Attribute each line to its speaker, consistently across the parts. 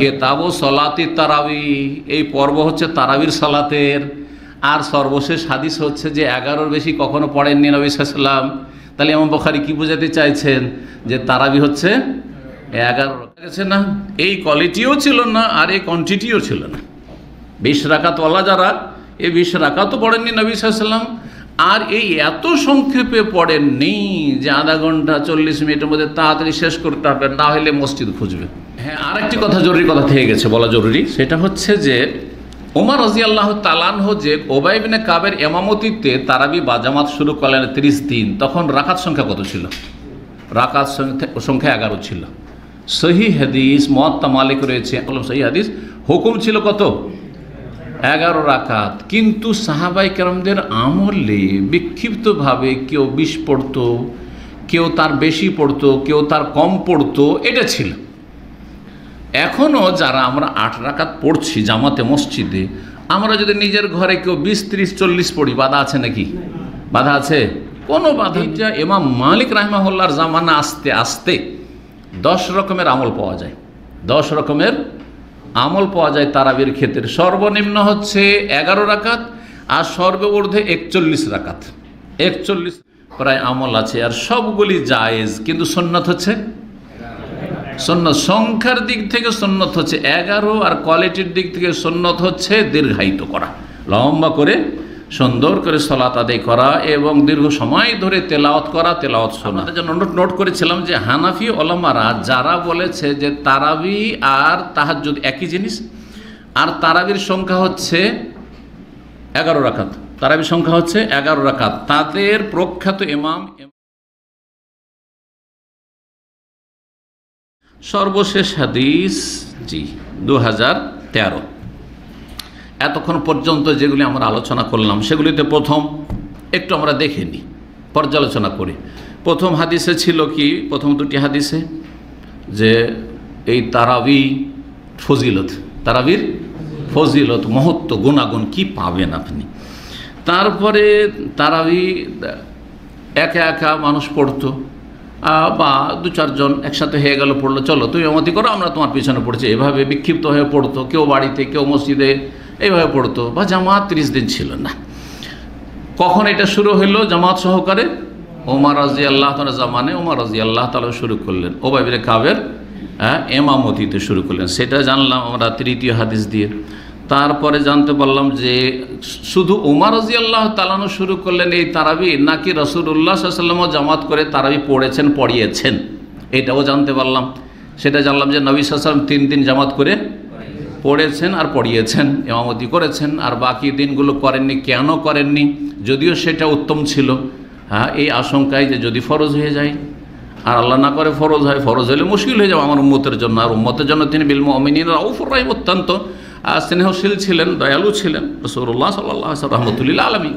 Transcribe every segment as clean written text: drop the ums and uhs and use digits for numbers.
Speaker 1: কেতাবু সলাতি তারাবি, এই পর্ব হচ্ছে তারাবির সালাতের। আর সর্বশেষ হাদিস হচ্ছে যে 11-র বেশি কখনো পড়েননি নবী সাল্লাল্লাহু আলাইহি ওয়াসাল্লাম। তাহলে ইমাম বুখারী কি বোঝাতে চাইছেন? যে তারাবি হচ্ছে 11 গেছে না, এই কোয়ালিটিও ছিল না আর এই কোয়ান্টিটিও ছিল না। 20 রাকাতওয়ালা যারা, এই 20 রাকাতও পড়েননি নবী সাল্লাল্লাহু আলাইহি ওয়াসাল্লাম, আর এই এত সংক্ষেপে পড়েননি যে আধা ঘন্টা 40 মিনিটের মধ্যে তাড়াতাড়ি শেষ করতে হবে, না হলে মসজিদ খুঁজবে। হ্যাঁ, আরেকটি কথা, জরুরি কথা থেকে গেছে, বলা জরুরি। সেটা হচ্ছে যে ওমর রাদিয়াল্লাহু তাআলা আনহু যে উবাই ইবনে কাবের ইমামতিতে তারাবি বা জামাত শুরু করলেন 30 দিন, তখন রাকাত সংখ্যা কত ছিল? রাকাত সংখ্যা 11 ছিল। সহিহ হাদিস মুয়াত্তা মালিক রয়েছে, সহিহ হাদিস, হুকুম ছিল কত? 11 রাকাত। কিন্তু সাহাবায়ে কেরামদের আমলে বিক্ষিপ্তভাবে কেউ 20 পড়তো, কেউ তার বেশি পড়তো, কেউ তার কম পড়তো, এটা ছিল। এখনও যারা আমরা 8 রাকাত পড়ছি জামাতে মসজিদে, আমরা যদি নিজের ঘরে কেউ 20, 30, 40 পড়ি, বাধা আছে নাকি? বাধা আছে? কোনো বাধা নেই। ইমাম মালিক রাহিমাহুল্লাহর জামানা আস্তে আস্তে 10 রকমের আমল পাওয়া যায়। 10 রকমের আমল পাওয়া যায় তারাবির ক্ষেত্রে। সর্বনিম্ন হচ্ছে 11 রাকাত আর সর্বঊর্ধ্বে 41 রাকাত। 41 প্রায় আমল আছে, আর সবগুলি জায়েজ। কিন্তু সুন্নাত হচ্ছে, সুন্নাত সংখ্যার দিক থেকে সুন্নাত হচ্ছে 11, আর কোয়ালিটির দিক থেকে সুন্নাত হচ্ছে দীর্ঘায়িত করা, লম্বা করে সুন্দর করে সালাত আদায় করা এবং দীর্ঘ সময় ধরে তেলাওয়াত করা, তেলাওয়াত শোনা। জন্য নোট করেছিলাম যে হানাফি ওলামারা যারা বলেছে যে তারাবি আর তাহাজ্জুদ একই জিনিস, আর তারাবির সংখ্যা হচ্ছে 11 রাকাত, তারাবির সংখ্যা হচ্ছে 11 রাকাত, তাদের প্রখ্যাত ইমাম সর্বশেষ হাদিস 2013। এতক্ষণ পর্যন্ত যেগুলি আমরা আলোচনা করলাম সেগুলিতে প্রথম একটু আমরা দেখে নিই, পর্যালোচনা করি। প্রথম হাদিসে ছিল কি? প্রথম 2টি হাদিসে যে এই তারাবি ফজিলত, তারাবির ফজিলত, মহত্ব, গুণাগুণ কি পাবেন আপনি। তারপরে তারাবি একা একা মানুষ পড়তো, বা 2-4 জন একসাথে হয়ে গেল, পড়লো, চলো তুমি ইমামতি করো, আমরা তোমার পিছনে পড়ছি, এভাবে বিক্ষিপ্ত হয়ে পড়তো। কেউ বাড়িতে, কেউ মসজিদে, এইভাবে পড়তো। বা জামাত 30 দিন ছিল না। কখন এটা শুরু হইল জামাত সহকারে? ওমর রাদিয়াল্লাহু তাআলা জামানে ওমর রাদিয়াল্লাহু তাআলা শুরু করলেন, উবাই ইবনে কাবের ইমামতিতে শুরু করলেন। সেটা জানলাম আমরা 3য় হাদিস দিয়ে। তারপরে জানতে পারলাম যে শুধু ওমর রাদিয়াল্লাহু তাআলা শুরু করলেন এই তারাবি, নাকি রাসূলুল্লাহ সাল্লাল্লাহু আলাইহি ওয়াসাল্লাম জামাত করে তারাবি পড়েছেন, পড়িয়েছেন, এটাও জানতে পারলাম। সেটা জানলাম যে নবী সাল্লাল্লাহু আলাইহি ওয়াসাল্লাম 3 দিন জামাত করে পড়েছেন আর পড়িয়েছেন, ইমামতি করেছেন, আর বাকি দিনগুলো করেননি। কেন করেননি? যদিও সেটা উত্তম ছিল, হ্যাঁ, এই আশঙ্কায় যে যদি ফরজ হয়ে যায়, আর আল্লাহ না করে ফরজ হয়, ফরজ হলে মুশকিল হয়ে যাবে আমার উম্মতের জন্য। আর উম্মতের জন্য তিনি বিল মুমিনিনা রাউফুর রাহিম, অত্যন্ত স্নেহশীল ছিলেন, দয়ালু ছিলেন রাসূলুল্লাহ সাল্লাল্লাহু আলাইহি ওয়াসাল্লাম, রাহমাতুল লিল আলামিন।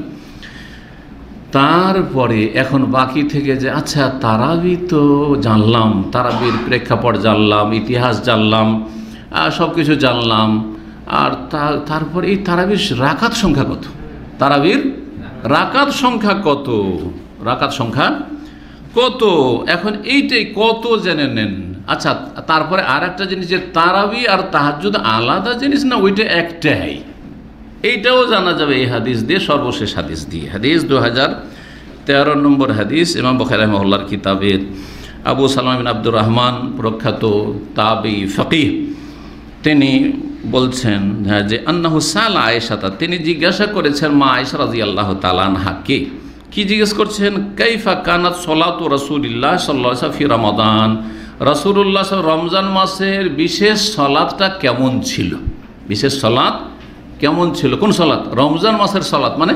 Speaker 1: তারপরে এখন বাকি থেকে যে আচ্ছা তারাবি তো জানলাম, তারাবির প্রেক্ষাপট জানলাম, ইতিহাস জানলাম, সব কিছু জানলাম, আর তারপর এই তারাবির রাকাত সংখ্যা কত? তারাবির রাকাত সংখ্যা কত? রাকাত সংখ্যা কত? এখন এইটাই কত জেনে নেন। আচ্ছা, তারপরে আর একটা জিনিস, যে তারাবি আর তাহাজ্জুদ আলাদা জিনিস না, ওইটা একটাই, এইটাও জানা যাবে এই হাদিস দিয়ে, সর্বশেষ হাদিস দিয়ে। হাদিস 2013 নম্বর হাদিস, ইমাম বুখারী রাহিমাহুল্লাহর কিতাবের। আবু সালামা বিন আব্দুর রহমান, প্রখ্যাত তাবেঈ ফকিহ, তিনি বলছেন যে আন্নাহু সাআলা আয়েশাতা, তিনি জিজ্ঞাসা করেছেন মা আয়েশা রাদিয়াল্লাহু তাআলা আনহাকে। কি জিজ্ঞেস করছেন? কাইফা কানাত সলাতু রাসূলিল্লাহ সাল্লাল্লাহু আলাইহি ওয়াসাল্লাম ফি রমাদান, রাসূলুল্লাহ রমজান মাসের বিশেষ সলাতটা কেমন ছিল? বিশেষ সলাত কেমন ছিল? কোন সলাত? রমজান মাসের সলাত, মানে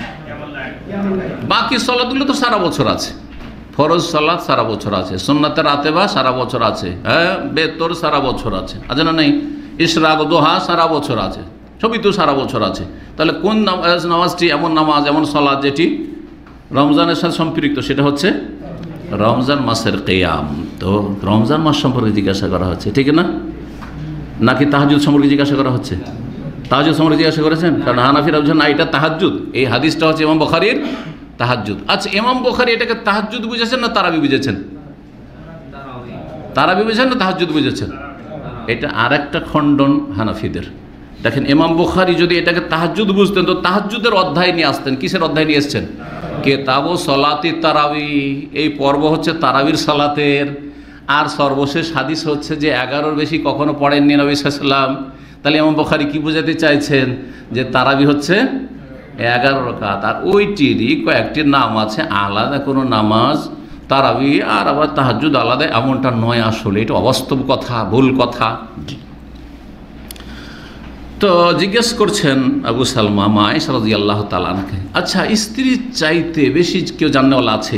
Speaker 1: বাকি সলাতগুলো তো সারা বছর আছে। ফরজ সালাত সারা বছর আছে, সুন্নাতে রাতেবা সারা বছর আছে, হ্যাঁ, বেতর সারা বছর আছে, আছে না? নেই? ইশরাক, দোহা সারা বছর আছে, সবই তো সারা বছর আছে। তাহলে কোন নামাজটি এমন নামাজ, এমন সালাত যেটি রমজানের সাথে সম্পৃক্ত, সেটা হচ্ছে রমজান মাসের কিয়াম। তো রমজান মাস সম্পর্কে জিজ্ঞাসা করা হচ্ছে, ঠিক না? নাকি তাহাজ্জুদ সম্পর্কে জিজ্ঞাসা করা হচ্ছে? তাহাজ্জুদ সম্পর্কে জিজ্ঞাসা করেছেন, কারণ হানাফিরা বলছেন না, এটা তাহাজ্জুদ, এই হাদিসটা হচ্ছে ইমাম বুখারীর তাহাজ্জুদ। আচ্ছা, ইমাম বুখারী এটাকে তাহাজ্জুদ বুঝেছেন না তারাবি বুঝেছেন? তারাবি বুঝেছেন না তাহাজ্জুদ বুঝেছেন? এটা আর একটা খণ্ডন হানাফিদের। দেখেন ইমাম বুখারী যদি এটাকে তাহাজ্জুদ বুঝতেন তো তাহাজ্জুদের অধ্যায় নিয়ে আসতেন। কিসের অধ্যায় নিয়ে এসছেন? কেতাব সলাতি তারাবি, এই পর্ব হচ্ছে তারাবির সালাতের। আর সর্বশেষ হাদিস হচ্ছে যে 11-র বেশি কখনো পড়েননি নবী সাল্লাল্লাহু আলাইহি ওয়াসাল্লাম। তাহলে ইমাম বুখারী কি বোঝাতে চাইছেন? যে তারাবি হচ্ছে 11 রাকাত, আর ওইটিরই কয়েকটি নাম আছে, আলাদা কোনো নামাজ তারাবি আর আবার তাহাজ্জুদ আলাদা, এমনটা নয়। আসলে এটা অবাস্তব কথা, ভুল কথা। তো জিজ্ঞেস করছেন আবু সালমা মা আয়েশা রাদিয়াল্লাহু তাআলা আনহাকে, আচ্ছা স্ত্রীর চাইতে বেশি কেউ জাননেওয়ালা আছে?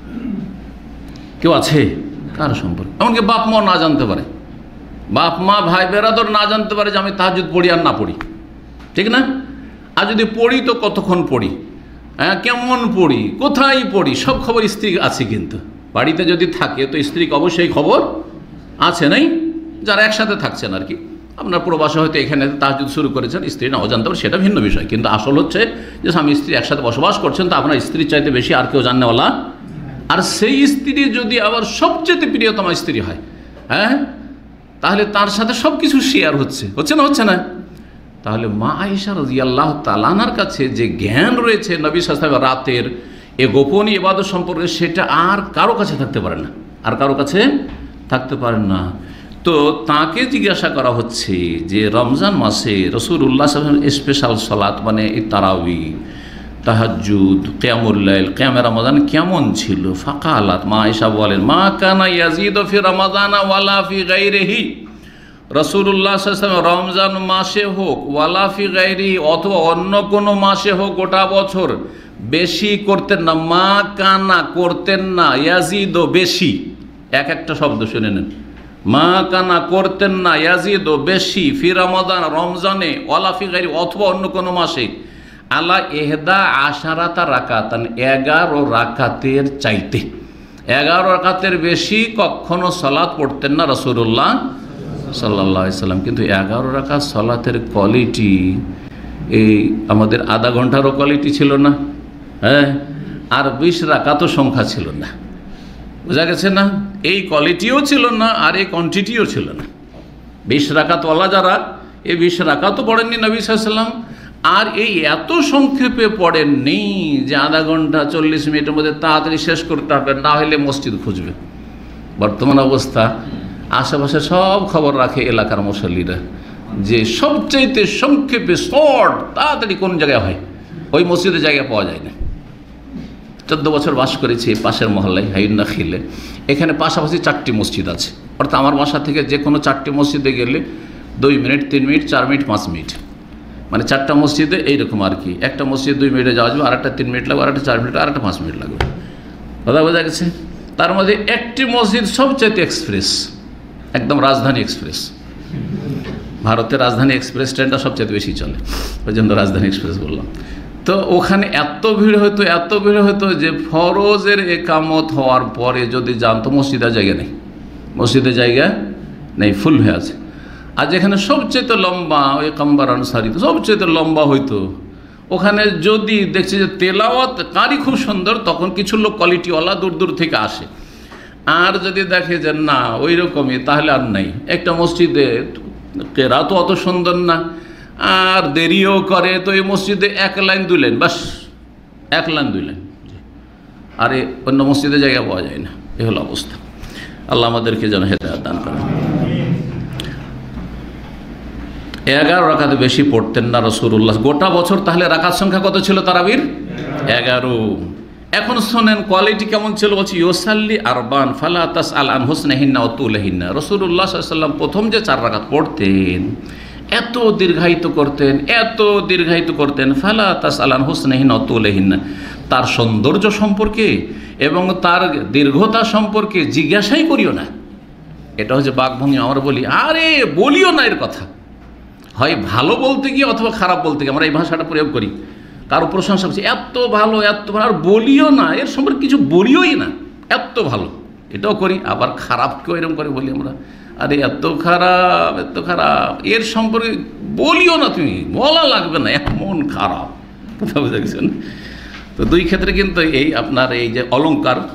Speaker 1: কেউ আছে? কার সম্পর্কে? এমনকি বাপ মা না জানতে পারে, বাপ মা ভাই বেরাদর না জানতে পারে যে আমি তাহাজ্জুদ পড়ি আর না পড়ি, ঠিক না? আর যদি পড়ি তো কতক্ষণ পড়ি, হ্যাঁ কেমন পড়ি, কোথায় পড়ি, সব খবর স্ত্রী আছে। কিন্তু বাড়িতে যদি থাকে তো স্ত্রীকে অবশ্যই খবর আছে, নাই? যারা একসাথে থাকছেন আর কি, আপনার প্রবাসে হয়তো এখানে তাহাজ্জুদ শুরু করেছেন, স্ত্রী নাও জানতে পারে, সেটা ভিন্ন বিষয়। কিন্তু আসল হচ্ছে যে স্বামী স্ত্রী একসাথে বসবাস করছেন, তো আপনার স্ত্রীর চাইতে বেশি আর কেউ জাননেওয়ালা। আর সেই স্ত্রী যদি আবার সবচেয়ে প্রিয়তমা স্ত্রী হয়, হ্যাঁ, তাহলে তার সাথে সব কিছু শেয়ার হচ্ছে না, হচ্ছে না? তাহলে মা আয়েশা রাদিয়াল্লাহু তাআলা আনহার কাছে যে জ্ঞান রয়েছে নবী সাল্লাল্লাহু আলাইহি ওয়াসাল্লাম রাতের এ গোপনীয় ইবাদত সম্পর্কে, সেটা আর কারো কাছে থাকতে পারে না, আর কারো কাছে থাকতে পারে না। তো তাকে জিজ্ঞাসা করা হচ্ছে যে রমজান মাসে রাসূলুল্লাহ সাল্লাল্লাহু আলাইহি ওয়াসাল্লাম স্পেশাল সালাত মানে এই তারাবি, তাহাজ্জুদ, কিয়ামুল লাইল, কিয়ামে রমাদান কেমন ছিল? ফাকালাত, মা আয়েশা বলেন, মা কানা ইয়াজিদু ফি রমাদান ওয়ালা ফি গায়রিহি, রাসূলুল্লাহ সাল্লাল্লাহু আলাইহি ওয়াসাল্লাম রমজান মাসে হোক, ওয়ালা ফি গায়রিহি অথবা অন্য কোনো মাসে হোক, গোটা বছর বেশি করতেন না। মা কানা করতেন না, ইয়াজিদু বেশি, এক একটা শব্দ শুনে নেন। মা কানা করতেন না, ইয়াজিদু বেশি, ফি রমাদান রমজানে, ওয়ালা ফি গায়রিহি অথবা অন্য কোনো মাসে, আলা ইহদা আশারাতা রাকাতান 11 রাকাতের চাইতে, 11 রাকাতের বেশি কখনো সালাত পড়তেন না রাসূলুল্লাহ সাল্লাল্লাহু আলাইহি ওয়াসাল্লাম। কিন্তু 11 রাকাত সালাতের কোয়ালিটি এই আমাদের আধা ঘন্টারও কোয়ালিটি ছিল না, হ্যাঁ, আর 20 রাকাতও সংখ্যা ছিল না। বোঝা গেছে না? এই কোয়ালিটিও ছিল না আর এই কোয়ান্টিটিও ছিল না। 20 রাকাতওয়ালা যারা, এই 20 রাকাতও পড়েননি নবী সাল্লাল্লাহু আলাইহি ওয়াসাল্লাম, আর এই এত সংক্ষেপে পড়েননি যে আধা ঘন্টা 40 মিনিটের মধ্যে তাড়াতাড়ি শেষ করতে হবে, না হলে মসজিদ খুঁজবে। বর্তমান অবস্থা, আশেপাশে সব খবর রাখে এলাকার মুসল্লিরা যে সবচাইতে সংক্ষেপে শর্ট তাড়াতাড়ি কোন জায়গায় হয়, ওই মসজিদে জায়গা পাওয়া যায় না। 14 বছর বাস করেছি পাশের মহল্লায় হাইন্না খিলে, এখানে পাশাপাশি 4টি মসজিদ আছে। অর্থাৎ আমার বাসা থেকে যে কোনো 4টি মসজিদে গেলে 2 মিনিট, 3 মিনিট, 4 মিনিট, 5 মিনিট, মানে 4টা মসজিদে এইরকম আর কি। একটা মসজিদ 2 মিনিটে যাওয়া যাবে, আরেকটা 3 মিনিট লাগবে, আরেকটা 4 মিনিট, আরেকটা 5 মিনিট লাগবে। কথা বোঝা গেছে? তার মধ্যে একটি মসজিদ সবচাইতে এক্সপ্রেস, একদম রাজধানী এক্সপ্রেস। ভারতের রাজধানী এক্সপ্রেস ট্রেনটা সবচাইতে বেশি চলে, ওই জন্য রাজধানী এক্সপ্রেস বললাম। তো ওখানে এত ভিড় হতো যে ফরজের একামত হওয়ার পরে যদি জানতো মসজিদের জায়গা নেই, মসজিদের জায়গা নেই, ফুল হয়ে আছে। আর যেখানে সবচেয়ে লম্বা ওই কাম্বার আনসারি, তো সবচেয়ে লম্বা হইতো, ওখানে যদি দেখছে যে তেলাওয়াত কারি খুব সুন্দর, তখন কিছু লোক কোয়ালিটিওয়ালা দূর দূর থেকে আসে। আর যদি দেখে যে না ওই রকমই, তাহলে আর নাই। একটা মসজিদে কেরাতও অত সুন্দর না, আর দেরিও করে, তো এই মসজিদে 1 লাইন 2 লাইন, বাস 1 লাইন 2 লাইন, আর অন্য মসজিদে জায়গা পাওয়া যায় না। এ হলো অবস্থা। আল্লাহ আমাদেরকে যেন হেদায়েত দান করেন। 11 রাকাতে বেশি পড়তেন না রাসূলুল্লাহ গোটা বছর। তাহলে রাকাত সংখ্যা কত ছিল তারাবির? 11। এখন শোনেন কোয়ালিটি কেমন ছিল। বলছি ইউসাল্লি আরবান ফালা তাসআল আন হুসনিহিন্না ওয়া তুলিহিন্না। রাসূলুল্লাহ সাল্লাল্লাহু আলাইহি ওয়াসাল্লাম প্রথম যে 4 রাকাত পড়তেন, এত দীর্ঘায়িত করতেন, ফালা তাসআল আন হুসনিহিন্না ওয়া তুলিহিন্না, তার সৌন্দর্য সম্পর্কে এবং তার দীর্ঘতা সম্পর্কে জিজ্ঞাসাই করিও না। এটা হচ্ছে বাকভঙ্গি। আমরা বলি আরে বলিও না এর কথা, হয় ভালো বলতে গিয়ে অথবা খারাপ বলতে গিয়ে আমরা এই ভাষাটা প্রয়োগ করি। কারো প্রশংসা করছি, এত ভালো, আর বলিও না, এর সম্পর্কে কিছু বলিওই না, এত ভালো, এটাও করি। আবার খারাপকেও এরকম করে বলি আমরা, আরে এত খারাপ, এর সম্পর্কে বলিও না, তুমি বলা লাগবে না, এমন খারাপ। কথা বুঝে গেছেন? তো 2 ক্ষেত্রে কিন্তু এই আপনার এই যে অলঙ্কার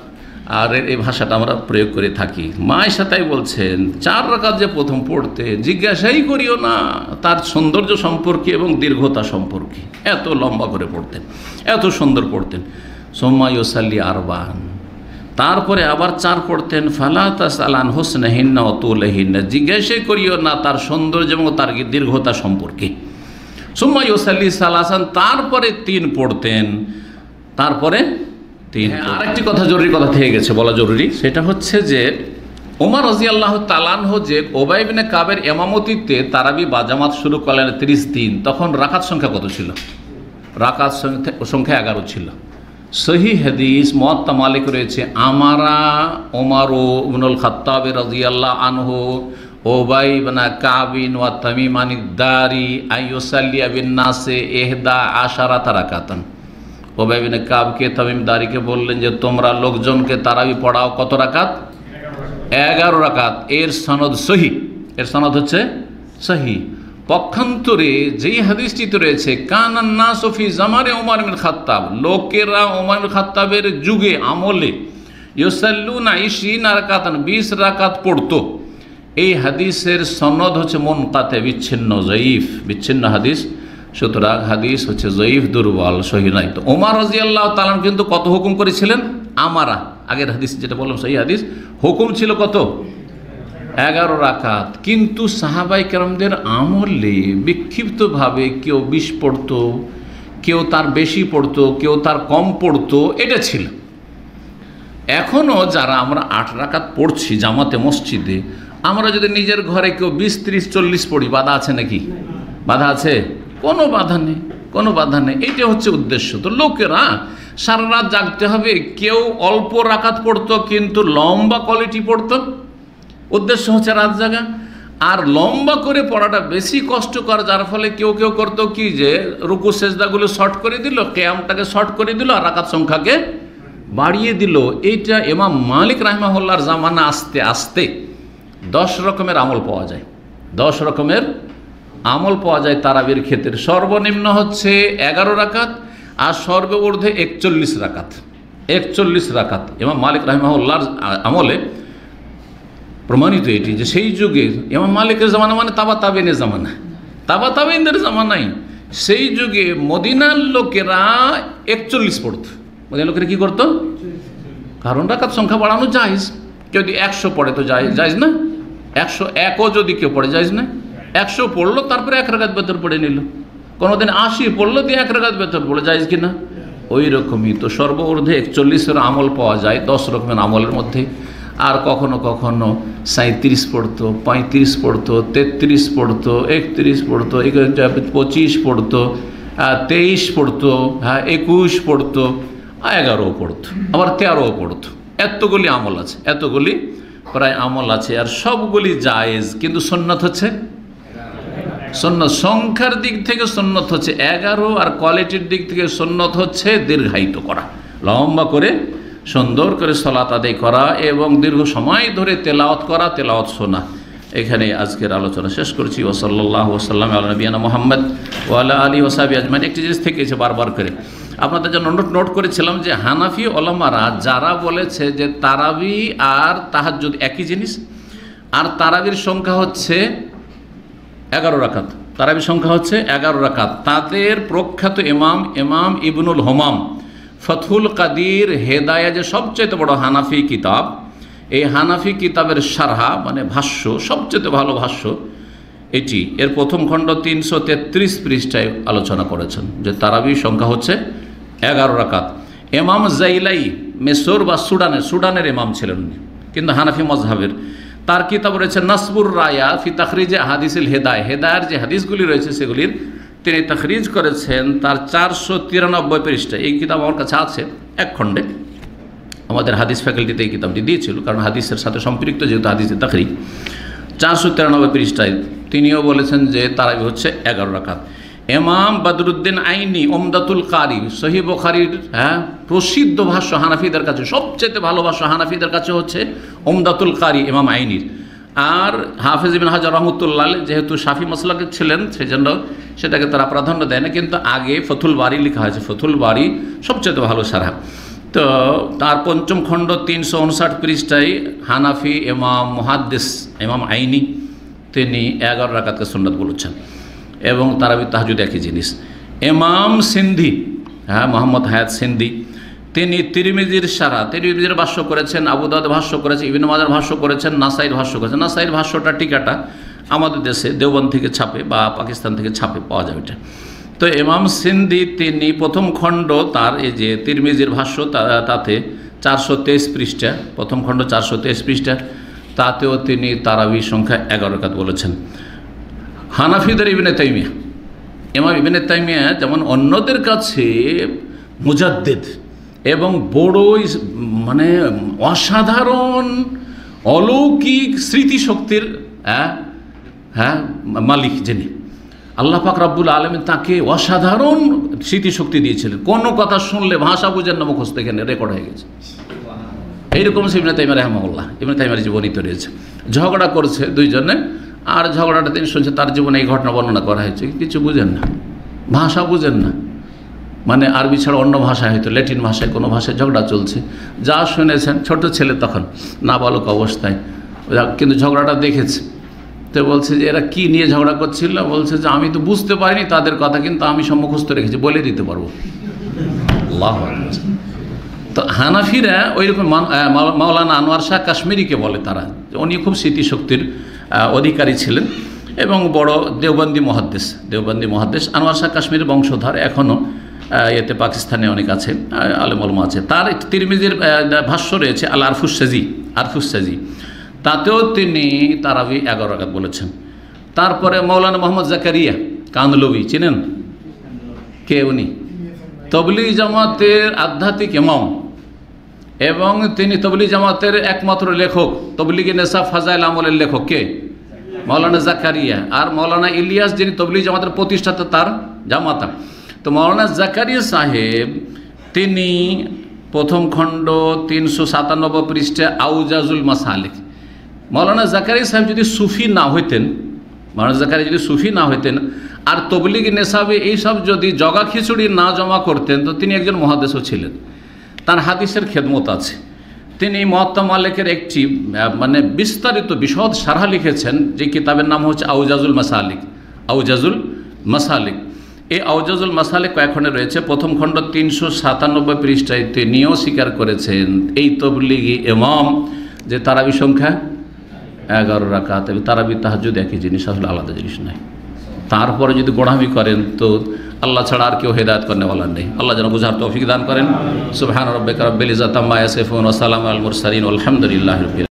Speaker 1: আর এই ভাষাটা আমরা প্রয়োগ করে থাকি। মা আয়েশা তাই বলছেন 4 রাকাত যে প্রথম পড়তে জিজ্ঞাসাই করিও না তার সৌন্দর্য সম্পর্কে এবং দীর্ঘতা সম্পর্কে, এত লম্বা করে পড়তেন, এত সুন্দর পড়তেন। সুম্মা ইউসাল্লি আরবান, তারপরে আবার 4 পড়তেন। ফালা তাসআলান হুসনাহিন্না ওয়া তুলাহিন্না, জিজ্ঞাসাই করিও না তার সৌন্দর্য এবং তার দীর্ঘতা সম্পর্কে। সুম্মা ইউসাল্লি সালাসান, তারপরে 3 পড়তেন, তারপরে 3। আরেকটি কথা, জরুরি কথা থেকে গেছে, বলা জরুরি, সেটা হচ্ছে যে ওমর রাদিয়াল্লাহু তাআলা আনহু যে উবাই ইবনে কাবের ইমামতিতে তারাবি বা জামাত শুরু করলেন 30 দিন, তখন রাকাত সংখ্যা কত ছিল? রাকাত সংখ্যা 11 ছিল। সহি হাদিস মুয়াত্তা মালিক রয়েছে, আমারা ওমর ইবনুল খাত্তাব রাদিয়াল্লাহু আনহু উবাই ইবনে কাবিন ওয়া তামিমান আদ-দারি আইয়ুসাল্লিয়া বিন নাসে 11 রাকাতান। উবাই ইবনে কাবকে, তামিম দারিকে বললেন যে তোমরা লোকজনকে তারাবি পড়াও কত রাকাত? 11 রাকাত। এর সনদ সহি, এর সনদ হচ্ছে সহি। পক্ষান্তরে যেই হাদিসটিতে রয়েছে কানান নাসু ফি জামানে ওমর ইবনে খাত্তাব, লোকেরা ওমর ইবনে খাত্তাবের যুগে আমলে ইউসাল্লুনা 20 রাকাতান, 20 রাকাত পড়তো, এই হাদিসের সনদ হচ্ছে মুনকাতে, বিচ্ছিন্ন, জয়ীফ, বিচ্ছিন্ন হাদিস। সুতরাং হাদিস হচ্ছে জয়ীফ, দুর্বল, সহি নাই। তো ওমর রাদিয়াল্লাহু তাআলা কিন্তু কত হুকুম করেছিলেন? আমারা, আগের হাদিস যেটা বললাম সেই হাদিস, হুকুম ছিল কত? 11 রাকাত। কিন্তু সাহাবাই কেরামদের আমলে বিক্ষিপ্তভাবে কেউ 20 পড়তো, কেউ তার বেশি পড়তো, কেউ তার কম পড়তো, এটা ছিল। এখনও যারা আমরা 8 রাকাত পড়ছি জামাতে মসজিদে, আমরা যদি নিজের ঘরে কেউ 20, 30, 40 পড়ি, বাধা আছে নাকি? বাধা আছে? কোনো বাধা নেই, কোনো বাধা নেই। এইটা হচ্ছে উদ্দেশ্য। তো লোকেরা সারা রাত জাগতে হবে, কেউ অল্প রাকাত পড়তো কিন্তু লম্বা কোয়ালিটি পড়তো, উদ্দেশ্য হচ্ছে রাত জাগা। আর লম্বা করে পড়াটা বেশি কষ্টকর, যার ফলে কেউ কেউ করতো কি যে রুকু সেজদাগুলো শর্ট করে দিল, কিয়ামটাকে শর্ট করে দিল, আর রাকাত সংখ্যাকে বাড়িয়ে দিল। এইটা ইমাম মালিক রাহিমাহুল্লাহর জামানা আস্তে আস্তে 10 রকমের আমল পাওয়া যায়, 10 রকমের আমল পাওয়া যায় তারাবির ক্ষেত্রে। সর্বনিম্ন হচ্ছে 11 রাকাত আর সর্বঊর্ধ্বে 41 রাকাত। 41 রাকাত ইমাম মালিক রাহিমাহুল্লাহর আমলে প্রমাণিত এটি, যে সেই যুগে ইমাম মালিকের জামানা মানে তাবাতাবিনের জামানা, তাবাতাবিনদের জামানাই সেই যুগে মদিনার লোকেরা 41 পড়ত। মদিনার লোকেরা কী করতো? কারণ রাকাত সংখ্যা বাড়ানো জায়েজ, কেউ যদি 100 পড়ে তো জায়েজ না, 101ও যদি কেউ পড়ে জায়েজ না। 100 পড়লো, তারপরে 1 রাকাত বেতর পড়ে নিল। কোনোদিন 80 পড়লো, দিয়ে 1 রাকাত বেতর পড়ে জায়েজ কিনা? ওই রকমই। তো সর্বঊর্ধ্বে 41-এর আমল পাওয়া যায় 10 রকমের আমলের মধ্যে। আর কখনো কখনো 37 পড়তো, 35 পড়তো, 33 পড়তো, 31 পড়তো, 25 পড়তো, 23 পড়তো, 21 পড়তো, 11ও পড়তো, আবার 13ও পড়তো। এতগুলি আমল আছে, এতগুলি প্রায় আমল আছে, আর সবগুলি জায়েজ। কিন্তু সুন্নাত হচ্ছে, সুন্নাত সংখ্যার দিক থেকে সুন্নাত হচ্ছে 11, আর কোয়ালিটির দিক থেকে সুন্নাত হচ্ছে দীর্ঘায়িত করা, লম্বা করে সুন্দর করে সালাত আদায় করা এবং দীর্ঘ সময় ধরে তেলাওয়াত করা, তেলাওয়াত শোনা। এখানে আজকের আলোচনা শেষ করছি। ওয়া সাল্লাল্লাহু ওয়া সাল্লাম আলা নবিয়ানা মুহাম্মদ ওয়া আলা আলিহি ওয়া সাহবিহি আজমাইন। একটি জিনিস থেকেছে বারবার করে আপনাদের জন্য নোট করেছিলাম যে হানাফি ওলামারা যারা বলেছে যে তারাবি আর তাহাজ্জুদ একই জিনিস, আর তারাবির সংখ্যা হচ্ছে 11 রাকাত, তারাবির সংখ্যা হচ্ছে 11 রাকাত, তাদের প্রখ্যাত ইমাম ইবনুল হোমাম ফথুল কাদির হেদায়া, যে সবচেয়ে বড় হানাফি কিতাব, এই হানাফি কিতাবের শারহা মানে ভাষ্য, সবচেয়ে ভালো ভাষ্য এটি, এর প্রথম খণ্ড 333 পৃষ্ঠায় আলোচনা করেছেন যে তারাবির সংখ্যা হচ্ছে 11 রাকাত। ইমাম জাইলাই মেসর বা সুডানের ইমাম ছিলেন উনি, কিন্তু হানাফি মজহাবের। তার কিতাব রয়েছে নাসবুর রায়া ফি তাখরিজে হাদিসিল হেদায়, হেদায়ের যে হাদিসগুলি রয়েছে সেগুলির তিনি তাখরিজ করেছেন তার 493 পৃষ্ঠায়। এই কিতাব আমার কাছে আছে এক খণ্ডে, আমাদের হাদিস ফ্যাকাল্টিতে এই কিতাবটি দিয়েছিল, কারণ হাদিসের সাথে সম্পৃক্ত যেহেতু হাদিসের তাখরিজ। 493 পৃষ্ঠায় তিনিও বলেছেন যে তারাবি হচ্ছে 11 রাকাত। ইমাম বদরুদ্দিন আইনি উমদাতুল কারি, সহিহ বুখারীর প্রসিদ্ধ ভাষ্য হানাফিদের কাছে, সবচেয়ে ভালো ভাষ্য হানাফিদের কাছে হচ্ছে উমদাতুল কারি ইমাম আইনির। আর হাফেজ ইবনে হাজার রহমতুল্লাহ যেহেতু শাফি মাসলাকের ছিলেন, সেজন্য সেটাকে তারা প্রাধান্য দেয় না, কিন্তু আগে ফতুল বারি লেখা হয়েছে, ফতুল বারি সবচেয়ে ভালো সারা। তো তার পঞ্চম খণ্ড 359 পৃষ্ঠায় হানাফি ইমাম মুহাদ্দিস ইমাম আইনি তিনি 11 রাকাতকে সুন্নাত বলেছেন এবং তারাবি তাহাজ্জুদ একই জিনিস। ইমাম সিন্ধি, মোহাম্মদ হায়াত সিন্ধি, তিনি তিরমিজির সারা, তিরমিজির ভাষ্য করেছেন, আবু দাউদ ভাষ্য করেছেন, ইবনে মাজার ভাষ্য করেছেন, নাসাইর ভাষ্য করেছেন। নাসাইর ভাষ্যটা টিকাটা আমাদের দেশে দেওবন্দ থেকে ছাপে বা পাকিস্তান থেকে ছাপে পাওয়া যাবে এটা। তো ইমাম সিন্ধি তিনি প্রথম খণ্ড তার এই যে তিরমিজির ভাষ্য তাতে 423 পৃষ্ঠা, প্রথম খণ্ড 423 পৃষ্ঠা, তাতেও তিনি তারাবি সংখ্যা 11 রাকাত বলেছেন। হানাফিদের ইবনে তাইমিয়া, ইমাম ইবনে তাইমিয়া যেমন অন্যদের কাছে মুজাদ্দিদ এবং বড়ই মানে অসাধারণ অলৌকিক স্মৃতিশক্তির মালিক, যিনি আল্লাহ পাক রব্বুল আলামিন তাকে অসাধারণ স্মৃতিশক্তি দিয়েছিলেন। কোনো কথা শুনলে ভাষা বুঝেন না, মুখস্থ এখানে রেকর্ড হয়ে গেছে। এইরকম ইবনে তাইমিয়া রাহিমাহুল্লাহ, ইবনে তাইমিয়ার জীবনীতে রয়েছে। ঝগড়া করছে দুইজনে, আর ঝগড়াটা তিনি শুনছে, তার জীবনে এই ঘটনা বর্ণনা করা হয়েছে, কিছু বুঝেন না, ভাষা বুঝেন না, মানে আরবি ছাড়া অন্য ভাষায় হয়তো ল্যাটিন ভাষায় কোনো ভাষায় ঝগড়া চলছে, যা শুনেছেন, ছোট ছেলে তখন নাবালক অবস্থায়, কিন্তু ঝগড়াটা দেখেছে। তো বলছে যে এরা কি নিয়ে ঝগড়া করছিল, বলছে যে আমি তো বুঝতে পারিনি তাদের কথা, কিন্তু আমি সব মুখস্থ রেখেছি, বলে দিতে পারবো। আল্লাহু আকবার। তো হানাফিরা ওইরকম মাওলানা আনোয়ার শাহ কাশ্মীরিকে বলে তারা, উনি খুব স্মৃতিশক্তির অধিকারী ছিলেন এবং বড় দেওবন্দি মহাদ্দেশ। আনোয়ার শাহ কাশ্মীরের বংশধর এখনও এতে পাকিস্তানে অনেক আছে, আলেম ওলামা আছে। তার তিরমিজির ভাষ্য রয়েছে আল আরফুসাজি, তাতেও তিনি তারাবি 11 রাকাত বলেছেন। তারপরে মৌলানা মোহাম্মদ জাকারিয়া কান্দলবি, চিনেন কে? উনি তবলিগ জামাতের আধ্যাত্মিক ইমাম এবং তিনি তবলিগ জামাতের একমাত্র লেখক, তবলিগে নেশা ফাজাইল আমলের লেখক কে? মৌলানা জাকারিয়া। আর মৌলানা ইলিয়াস যিনি তবলিগ জামাতের প্রতিষ্ঠাতা, তার জামাতা। তো মৌলানা জাকারিয়া সাহেব তিনি প্রথম খণ্ড 397 পৃষ্ঠা আউজাজুল মাসালিক। মৌলানা জাকারিয়া সাহেব যদি সুফি না হইতেন, মৌলানা জাকারিয়া যদি সুফি না হইতেন আর তবলিগ নেশাবে এইসব যদি জগা খিচুড়ি না জমা করতেন, তো তিনি একজন মুহাদ্দিসও ছিলেন, তার হাদিসের খেদমত আছে। তিনি মুয়াত্তা মালিকের একটি মানে বিস্তারিত বিশদ সারহা লিখেছেন, যে কিতাবের নাম হচ্ছে আউজাজুল মাসালিক। এই আউজাজুল মাসালিক কয়েকখণ্ডে রয়েছে। প্রথম খণ্ড 397 পৃষ্ঠায় তিনিও স্বীকার করেছেন এই তবলিগি ইমাম যে তারাবি সংখ্যা 11 রাকাত, এবং তারাবি তাহাজ্জুদ একই জিনিস, আসলে আলাদা জিনিস নয়। তারপরে যদি গোড়ামি করেন তো আল্লাহ ছাড়া আর কেউ হেদায়েত করেনেওয়ালা নেই। আল্লাহ যেন বুঝার তৌফিক দান করেন। সুবহান রাব্বিকা রাব্বিল ইজ্জাতি আম্মা ইয়াসিফুন ওয়া সালামুন আলাল মুরসালিন ওয়া আলহামদুলিল্লাহি রাব্বিল